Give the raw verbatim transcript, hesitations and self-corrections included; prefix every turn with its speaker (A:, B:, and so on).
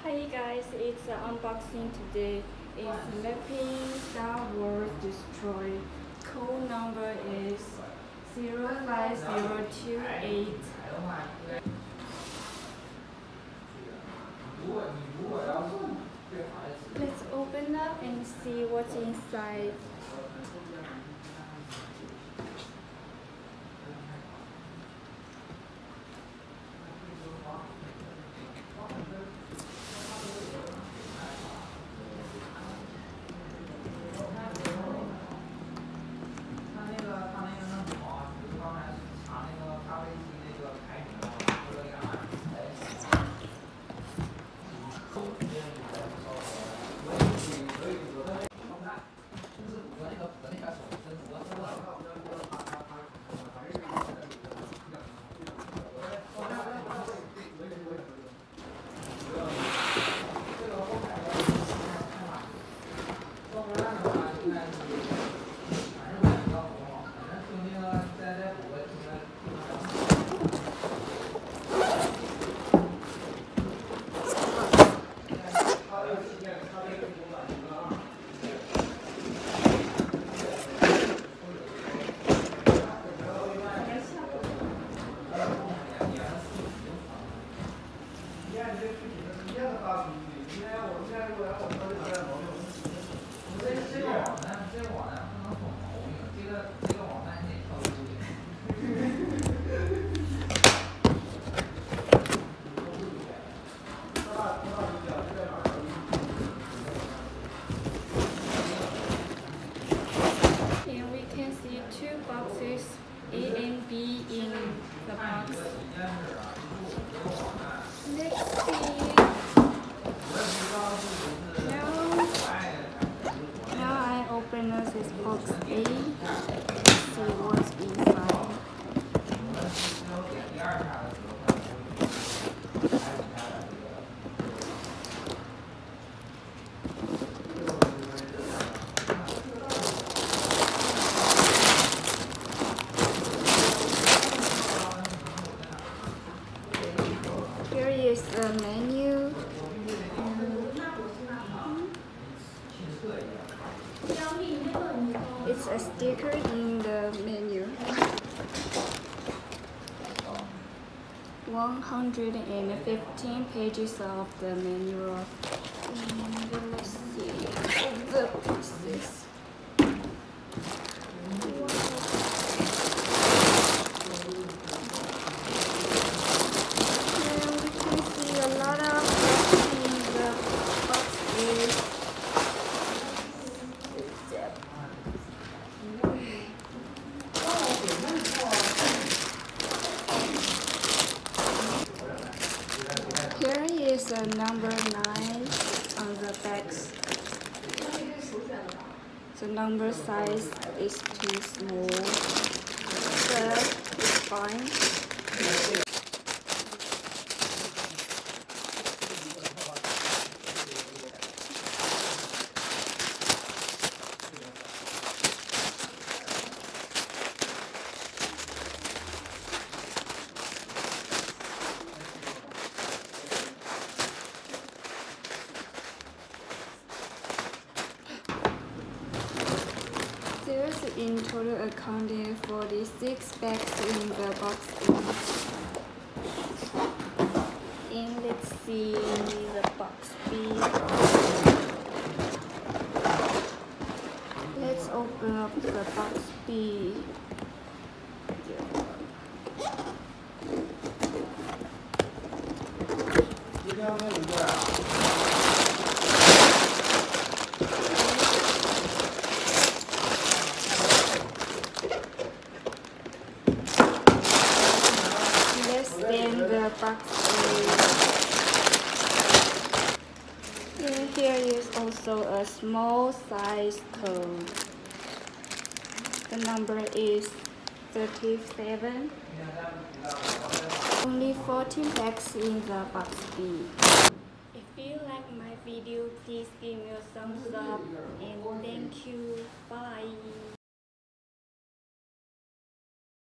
A: Hi guys, it's uh, unboxing today. It's Mapping Star Wars Destroy. Code number is zero five zero two eight. Let's open up and see what's inside. Here we can see two boxes, A and B in the box. Let's see. Now, now I open this box A. Let's see what's inside. Here is a menu. It's a sticker in the menu. one hundred fifteen pages of the manual. And let's see the pieces. Here is a number nine on the back. The number size is too small, but it's fine. There's in total accounting forty-six bags in the box. And let's see the box B. Let's open up the box B. Then the box A. And here is also a small size code. The number is thirty-seven. Only fourteen bags in the box B. If you like my video, please give me a thumbs up and thank you. Bye.